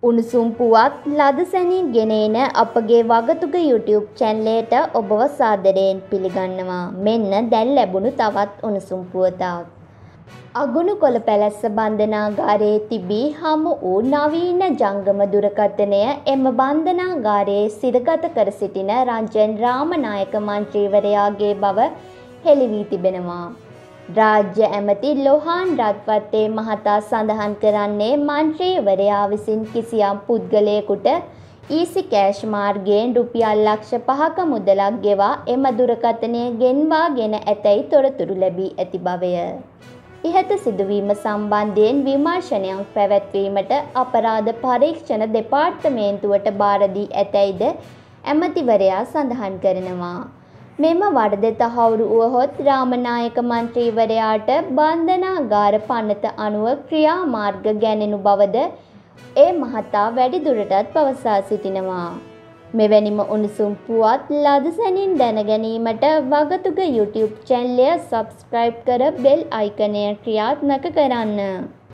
උණුසුම් පුවත් ලද සැනින් ගෙනෙන අපගේ වගතුග YouTube චැනලයට ඔබව සාදරයෙන් පිළිගන්නවා. මෙන්න දැන් ලැබුණු තවත් උණුසුම් පුවතක්. අගුණුකොළ පැලැස්ස බන්ධනාගාරයේ තිබී හමු වූ නවීන ජංගම දුරකථනය එම බන්ධනාගාරයේ සිරගත කර සිටින රංජන් රාමනායක මන්ත්‍රීවරයාගේ බව හෙළි වී තිබෙනවා. රාජ්‍ය ඇමති ලොහාන් රත්වත්තේ මහතා සඳහන් කරන්නේ මන්ත්‍රීවරයා විසින් කිසියම් පුද්ගලයෙකුට ඊසි කෑෂ් මාර්ගයෙන් රුපියල් ලක්ෂ 5ක මුදලක් ගෙවා එම දුරකථනය ගෙන්වාගෙන ඇතැයි තොරතුරු ලැබී ඇති බවය. ඉහත සිදුවීම සම්බන්ධයෙන් විමර්ශනයක් පැවැත්වීමට අපරාධ පරීක්ෂණ දෙපාර්තමේන්තුවට භාර දී ඇතැයිද ඇමතිවරයා සඳහන් කරනවා. මෙම වරද තහවුරු වුවහොත් රාමනායක මන්ත්‍රීවරයාට බන්ධනාගාර පනත අනුව ක්‍රියාමාර්ග ගැනෙනු බවද ඒ මහතා වැඩිදුරටත් පවසා සිටිනවා. මෙවැනිම උණුසුම් පුවත් ලද සැනින් දැන ගැනීමට වගතුග YouTube චැනලය සබ්ස්ක්‍රයිබ් කර බෙල් අයිකනය ක්‍රියාත්මක කරන්න.